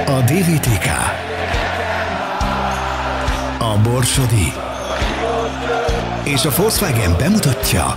A DVTK, a Borsodi és a Volkswagen bemutatja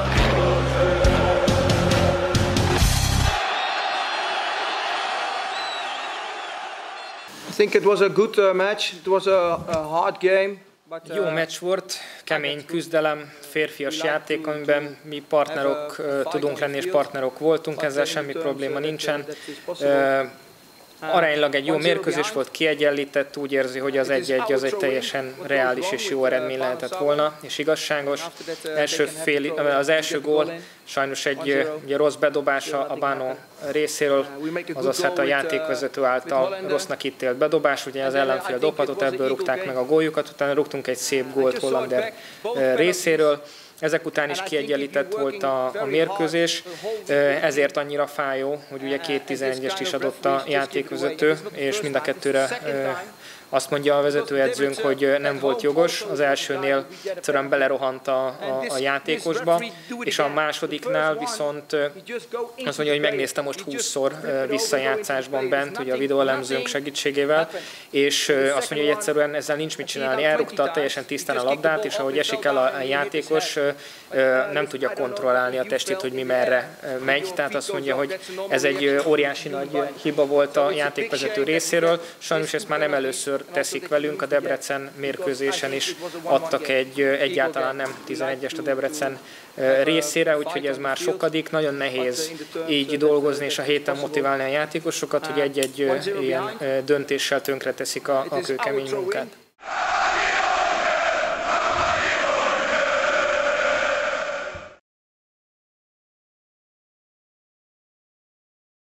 I think it was a good match. It was a hard game. Jó meccs volt, kemény küzdelem, férfias játék, amiben mi partnerok tudunk lenni és partnerok voltunk, ezzel semmi probléma nincsen. Aránylag egy jó mérkőzés volt, kiegyenlített, úgy érzi, hogy az 1-1 az egy teljesen reális és jó eredmény lehetett volna, és igazságos. Az első gól sajnos egy rossz bedobása a Bánó részéről, azaz hát a játékvezető által rossznak ítélt bedobás, ugye az ellenfél dobhatott, ebből rúgták meg a góljukat, utána rúgtunk egy szép gólt Hollander részéről. Ezek után is kiegyenlített volt a mérkőzés, ezért annyira fájó, hogy ugye 2-11-est is adott a játékvezető, és mind a kettőre azt mondja a vezetőedzőnk, hogy nem volt jogos. Az elsőnél egyszerűen belerohant a játékosba, és a másodiknál viszont azt mondja, hogy megnézte most 20-szor visszajátszásban bent, ugye a videóelemzőnk segítségével, és azt mondja, hogy egyszerűen ezzel nincs mit csinálni. Elrúgta teljesen tisztán a labdát, és ahogy esik el a játékos, nem tudja kontrollálni a testét, hogy mi merre megy. Tehát azt mondja, hogy ez egy óriási nagy hiba volt a játékvezető részéről. Sajnos ezt már nem először teszik velünk, a Debrecen mérkőzésen is adtak egy egyáltalán nem 11-est a Debrecen részére, úgyhogy ez már sokadik, nagyon nehéz így dolgozni és a héten motiválni a játékosokat, hogy egy-egy ilyen döntéssel tönkreteszik a kőkemény munkát.